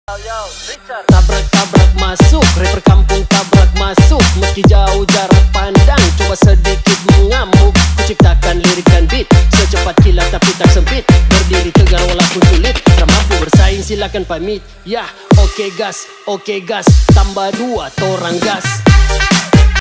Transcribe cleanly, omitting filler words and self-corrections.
Tabrak-tabrak masuk, rapper kampung tabrak masuk. Meski jauh jarak pandang, coba sedikit mengamuk. Ku ciptakan lirikan beat, secepat kilat tapi tak sempit. Berdiri tegar walaupun sulit, tak mampu bersaing silakan pamit. Ya, oke gas, tambah dua torang gas.